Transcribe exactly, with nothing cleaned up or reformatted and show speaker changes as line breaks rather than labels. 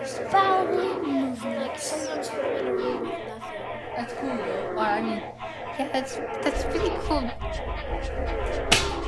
stuff.
Bowel movements.
Like sometimes put them in a room with nothing.
That's cool though. Well, I mean, yeah, that's that's pretty cool.